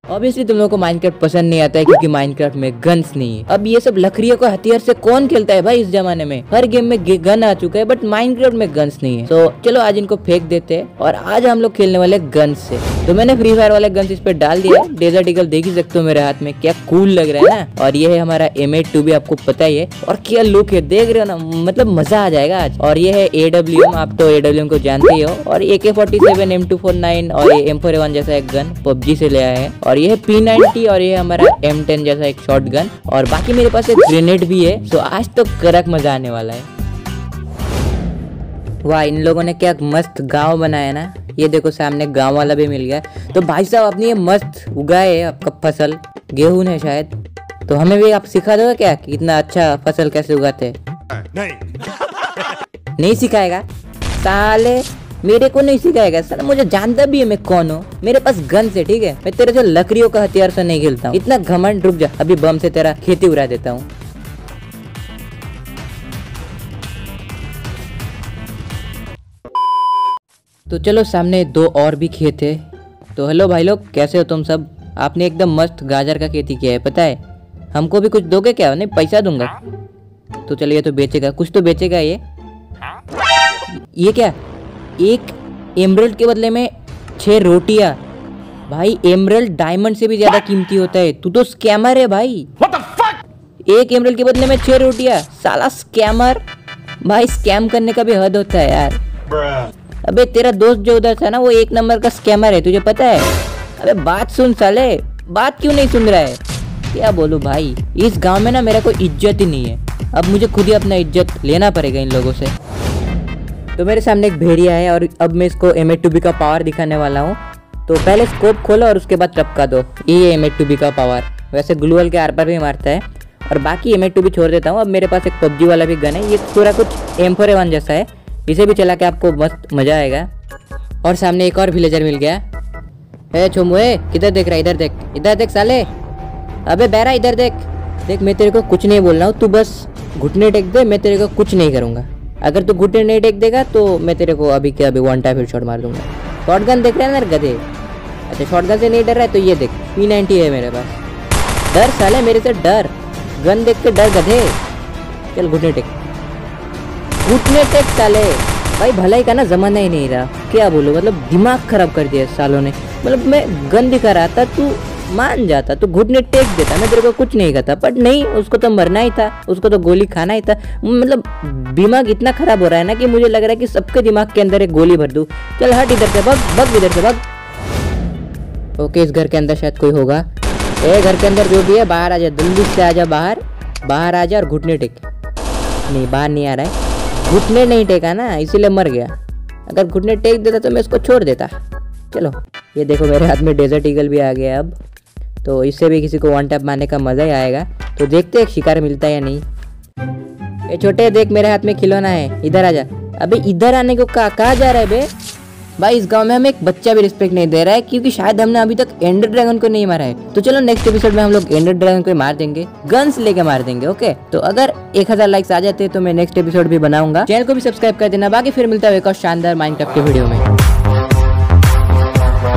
Obviously तुम लोगों को माइनक्राफ्ट पसंद नहीं आता है क्योंकि माइनक्राफ्ट में गन्स नहीं है। अब ये सब लकड़ियों का हथियार से कौन खेलता है भाई? इस जमाने में हर गेम में गन आ चुका है बट माइनक्राफ्ट में गन्स नहीं है। तो चलो आज इनको फेंक देते हैं और आज हम लोग खेलने वाले गन्स से। तो मैंने फ्री फायर वाले गन्स इस पे डाल दिया। डेजर्ट ईगल देख ही सकते हो मेरे हाथ में, क्या कूल लग रहा है ना। और ये है हमारा M82 आपको पता ही है। और क्या लुक है, देख रहे हो ना, मतलब मजा आ जाएगा आज। और ये है AWM, आप तो AWM को जानते ही हो। और AK-47, M249 और ये M4A1 जैसा एक गन PUBG से ले आया है। और ये है P90 और ये हमारा M10 जैसा एक शॉट गन। और बाकी मेरे पास एक ग्रेनेड भी है। तो आज तो कड़क मजा आने वाला है। वाह, इन लोगों ने क्या मस्त गांव बनाया ना। ये देखो सामने गांव वाला भी मिल गया। तो भाई साहब अपनी ये मस्त उगाए आपका फसल, गेहूं है शायद। तो हमें भी आप सिखा दोगे क्या कि इतना अच्छा फसल कैसे उगाते हैं? नहीं सिखाएगा साले, मेरे को नहीं सिखाएगा साला। मुझे जानता भी है मैं कौन हूँ। मेरे पास गन से, ठीक है। मैं तेरे से लकड़ियों का हथियार से नहीं खेलता हूँ। इतना घमंड, रुक जा, अभी बम से तेरा खेती उड़ा देता हूँ। तो चलो सामने दो और भी खेत है। तो हेलो भाई लोग, कैसे हो तुम सब? आपने एकदम मस्त गाजर का खेती किया है, पता है। हमको भी कुछ दोगे क्या? नहीं, पैसा दूंगा। तो चलिए, तो बेचेगा, कुछ तो बेचेगा ये क्या? एक एमरल्ड के बदले में 6 रोटियां। भाई एमरल्ड डायमंड से भी ज्यादा कीमती होता है। तू तो स्कैमर है भाई। एक एमरल्ड के बदले में 6 रोटियां, साला स्कैमर। भाई स्कैम करने का भी हद होता है यार। अबे तेरा दोस्त जो उधर था ना, वो 1 नंबर का स्कैमर है, तुझे पता है? अबे बात सुन साले, बात क्यों नहीं सुन रहा है? क्या बोलूं भाई, इस गांव में ना मेरा कोई इज्जत ही नहीं है। अब मुझे खुद ही अपना इज्जत लेना पड़ेगा इन लोगों से। तो मेरे सामने एक भेड़िया है और अब मैं इसको M82B का पावर दिखाने वाला हूँ। तो पहले स्कोप खोलो और उसके बाद टपका दो। ये M82B का पावर। वैसे ग्लूअल के आर पार भी मारता है। और बाकी M82B छोड़ देता हूँ। अब मेरे पास एक PUBG वाला भी गन है। ये पूरा कुछ M4A1 जैसा है। इसे भी चला के आपको मस्त मजा आएगा। और सामने एक और विलेजर मिल गया है। छोमुए किधर देख रहा है? इधर देख, इधर देख साले। अबे बैरा इधर देख। देख मैं तेरे को कुछ नहीं बोल रहा हूँ, तू बस घुटने टेक दे, मैं तेरे को कुछ नहीं करूँगा। अगर तू घुटने नहीं टेक देगा तो मैं तेरे को अभी के अभी 1 टाइम हेडशॉट मार दूंगा। शॉटगन देख रहा है ना गधे? अच्छा शॉटगन से नहीं डर रहा है तो ये देख, P90 है मेरे पास। डर साले मेरे से, डर। गन देख के डर गधे। चल घुटने टेक, घुटने टेक साले। भाई भलाई का ना जमाना ही नहीं रहा, क्या बोलूं। मतलब दिमाग खराब कर दिया सालों ने। मतलब मैं गन दिखा रहा था, तू मान जाता, तू घुटने टेक देता, मैं तेरे को कुछ नहीं कहता। बट नहीं, उसको तो मरना ही था, उसको तो गोली खाना ही था। मतलब दिमाग इतना खराब हो रहा है ना कि मुझे लग रहा है कि सबके दिमाग के अंदर एक गोली भर दूं। चल हट इधर से, भग भग इधर से भग। ओके, इस घर के अंदर शायद कोई होगा। घर के अंदर जो भी है बाहर आ जा, जल्दी से आ जा बाहर। बाहर आ जा और घुटने टेक। नहीं, बाहर नहीं आ रहा है। घुटने नहीं टेका ना, इसीलिए मर गया। अगर घुटने टेक देता तो मैं इसको छोड़ देता। चलो ये देखो मेरे हाथ में डेजर्ट ईगल भी आ गया अब। तो इससे भी किसी को 1 टैप मारने का मजा ही आएगा। तो देखते हैं शिकार मिलता है या नहीं। ये छोटे देख, मेरे हाथ में खिलौना है, इधर आ जा। अबे इधर आने को कहाँ जा रहा है बे? भाई इस गांव में हमें एक बच्चा भी रिस्पेक्ट नहीं दे रहा है क्योंकि शायद हमने अभी तक एंडर ड्रैगन को नहीं मारा है। तो चलो नेक्स्ट एपिसोड में हम लोग एंडर ड्रैगन को मार देंगे, गन्स लेके मार देंगे। ओके, तो अगर 1000 लाइक्स आ जाते तो मैं नेक्स्ट एपिसोड भी बनाऊंगा। चैनल को भी सब्सक्राइब कर देना। बाकी फिर मिलता है एक और शानदार माइनक्राफ्ट के वीडियो में।